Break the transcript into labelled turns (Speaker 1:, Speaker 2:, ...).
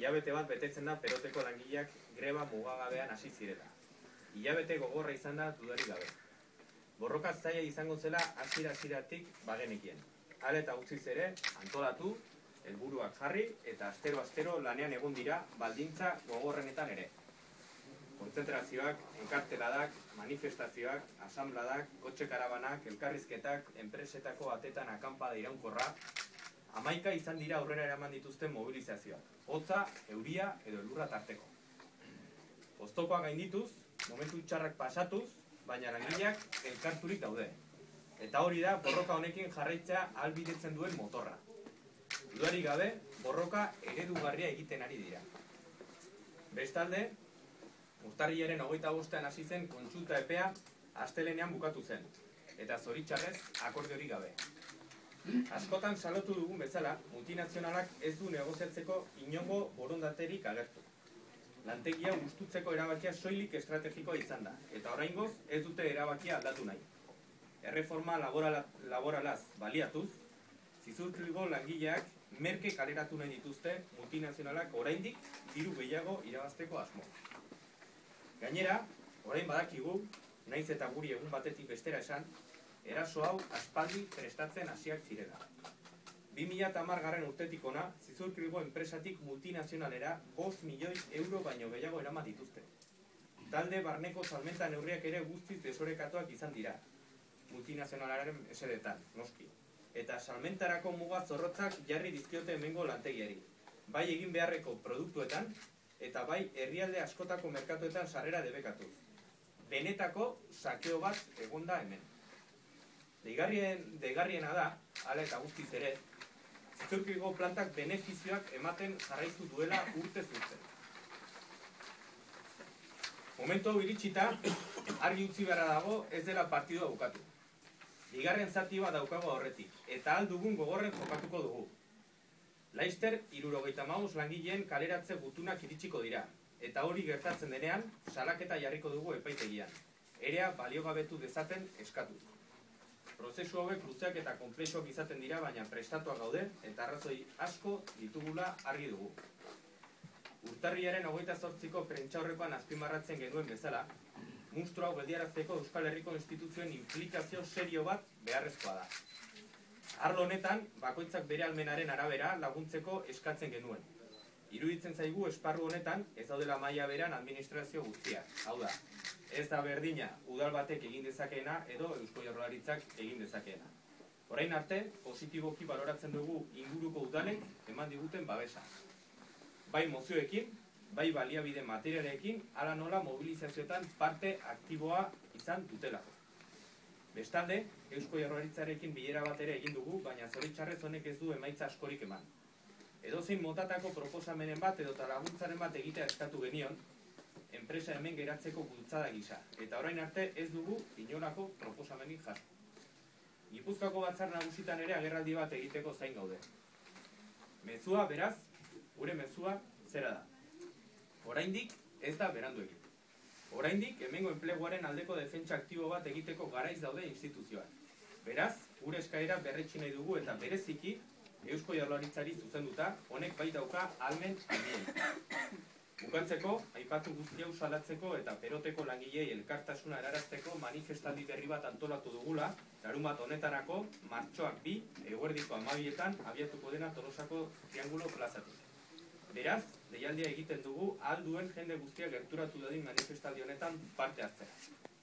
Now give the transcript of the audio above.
Speaker 1: Hilabete bat betetzen da Peroteko langileak greba mugagabean hasi zirela. Hilabete gogorra izan da dudarik gabe. Borroka zaila izango zela hasiera-hasieratik bagenekien. Hala eta guztiz ere, antolatu, helburuak jarri eta astero-astero lanean egon dira baldintza gogorrenetan ere. Kontzentrazioak, enkarteladak, manifestazioak, asambladak, kotxe karabanak, elkarrizketak, enpresetako atetan akanpada iraunkorra, 11 izan dira aurrera eraman dituzten mobilizazioak, hotza, euria edo elurra tarteko. Oztopoak gaindituz, momentu txarrak pasatuz, baina langileak elkarturik daude. Eta hori da borroka honekin jarraitzea ahalbidetzen duen motorra. Dudarik gabe, borroka eredugarria egiten ari dira. Bestalde, urtarrilaren 25ean hasi zen kontsulta epea astelehenean bukatu zen, eta zoritxarrez akordiorik gabe. Askotan salotu dugun bezala, multinazionalak ez du negoziatzeko inongo borondaterik agertu. Lantegia hustutzeko erabakia soilik estrategikoa izan da, eta oraingoz ez dute erabakia aldatu nahi. Erreforma laboralaz baliatuz, Zizurkilgo langileak merke kaleratu nahi dituzte multinazionalak oraindik diru gehiago irabazteko asmo. Gainera, orain badakigu, naiz eta guri egun batetik bestera esan, eraso hau aspaldi prestatzen hasiak zirela. 2010 urtetik ona, Zizurkilgo enpresatik multinazionalera 5 milioi euro baino gehiago eraman dituzte. Talde barneko salmenta neurriak ere guztiz desorekatuak izan dira, multinazionalaren esedetan, noski. Eta salmentarako muga zorrotzak jarri dizkiote hemengo lantegiari, bai egin beharreko produktuetan, eta bai herrialde askotako merkatuetan sarrera debekatuz. Benetako sakeo bat egonda hemen. Deigarriena da, hala eta guztiz ere, Zizurkilgo plantak benefizioak ematen jarraitu duela urtez urte. Momentu hau iritsita, argi utzi beharra dago ez dela partidua bukatu. Bigarren zati bat daukago aurretik, eta ahal dugun gogorren jokatuko dugu. Laster, 75 langileen kaleratze gutunak iritsiko dira, eta hori gertatzen denean, salaketa jarriko dugu epaitegian, erea baliogabetu dezaten eskatuz. Prozesu hauek luzeak eta konplexuak izaten dira, baina prestatuak gaude, eta arrazoi asko ditugula argi dugu. Urtarrilaren 28ko prentsaurrekoan azpimarratzen genuen bezala, munstro hau geldiarazteko Euskal Herriko instituzioen inplikazio serio bat beharrezkoa da. Arlo honetan, bakoitzak bere almenaren arabera laguntzeko eskatzen genuen. Iruditzen zaigu esparru honetan ez daudela maila beran administrazio guztia. Hau da, ez da berdina udal batek egin dezakeena edo Eusko Jaurlaritzak egin dezakeena. Orain arte, positiboki baloratzen dugu inguruko udalek eman diguten babesa. Bai mozioekin, bai baliabide materialekin, hala nola mobilizazioetan parte aktiboa izan dutelako. Bestalde, Eusko Jaurlaritzarekin bilera bat ere egin dugu, baina zoritxarrez honek ez du emaitza askorik eman. Edozein motatako proposamenen bat edo laguntzaren bat egitea eskatu genion, enpresa hemen geratzeko bultzada gisa, eta orain arte ez dugu inolako proposamenik jaso. Gipuzkoako batzar nagusitan ere agerraldi bat egiteko zain gaude. Mezua, beraz, gure mezua zera da. Oraindik ez da berandu egin. Oraindik hemengo enpleguaren aldeko defentsa aktibo bat egiteko garaiz daude instituzioak. Beraz, gure eskaera berretsi nahi dugu eta bereziki Eusko Jaurlaritzari zuzenduta, honek bai dauka ahalmen handien. Bukatzeko, aipatu guzti hau salatzeko eta Peroteko langilei elkartasuna erarazteko manifestaldi berri bat antolatu dugula, larunbat honetarako, martxoak 2, eguerdiko 12etan abiatuko dena Tolosako Triangulo plazatik. Beraz, deialdia egiten dugu ahal duen jende guztia gerturatu dadin manifestaldi honetan parte hartzera.